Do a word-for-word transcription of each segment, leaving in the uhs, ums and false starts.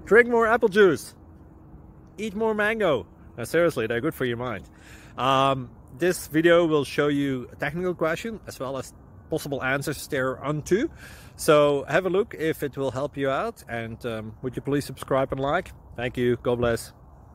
Drink more apple juice. Eat more mango. Now, seriously, they're good for your mind. Um, this video will show you a technical question as well as possible answers thereunto. So have a look if it will help you out. And um, would you please subscribe and like? Thank you. God bless.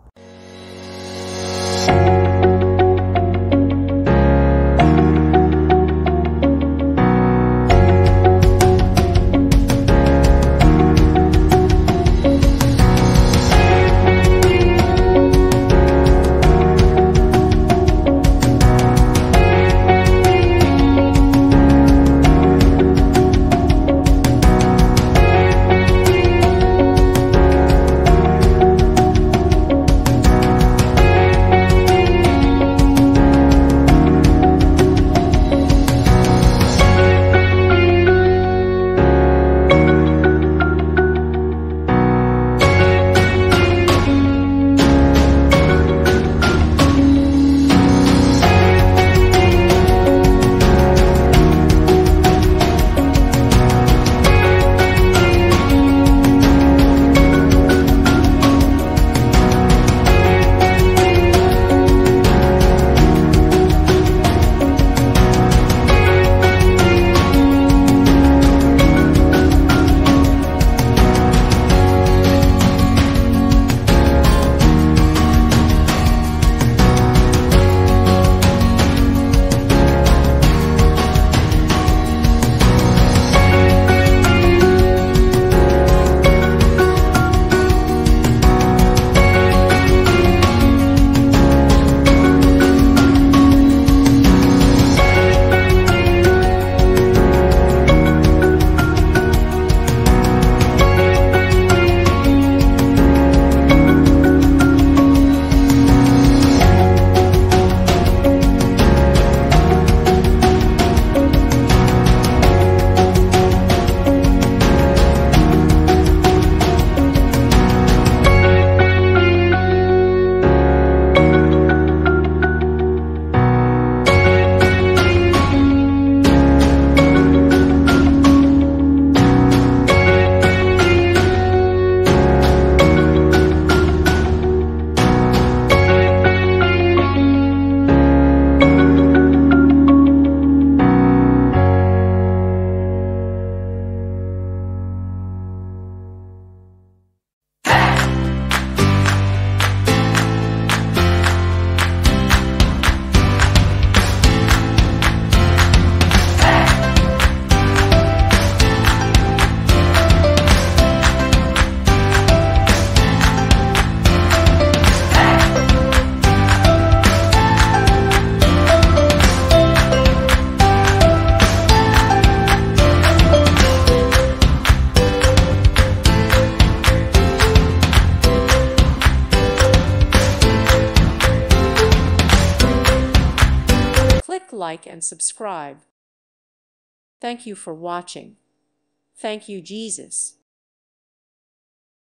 Like and subscribe. Thank you for watching. Thank you, Jesus.